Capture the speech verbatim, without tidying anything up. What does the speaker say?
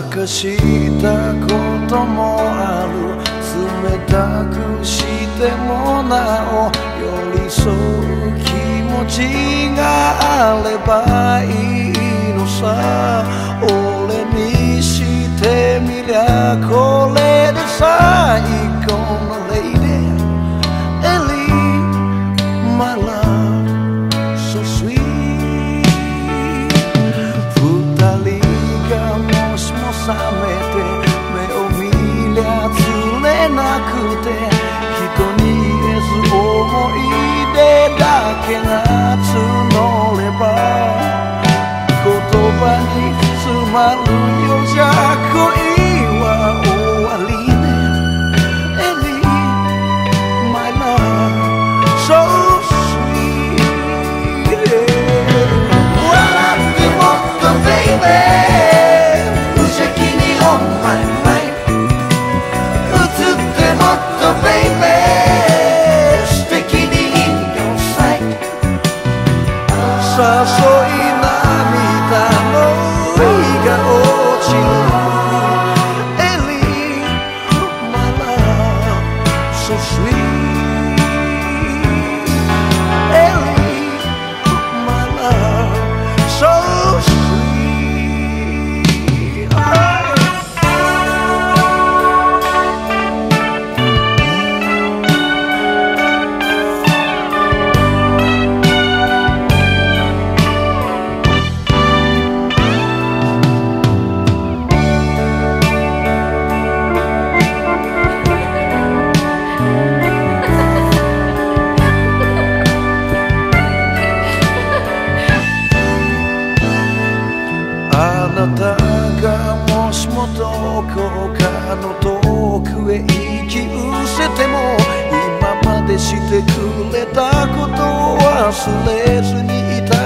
かしたこともある。冷たくしてもなお寄り添う気持ちがあればいいのさ。俺にしてみりゃこれで最後のレイデー。Ellie, my love, so sweet。 二人がもしも覚めて目を見りゃ釣れなくて、人に言えず思い出だけが募れば言葉に詰まるようじゃ恋は終わりね。 Ellie, my love, so sweet。 笑ってもっと baby、 無邪気に on my mind。 映ってもっと baby、 素敵に in your sight。 誘い涙の日が落ちる。 Ellie, my love, so sweet。 Ellie, my love, so sweet。 あなたがもしもどこかの遠くへ行き失せても、今までしてくれたことを忘れずにいた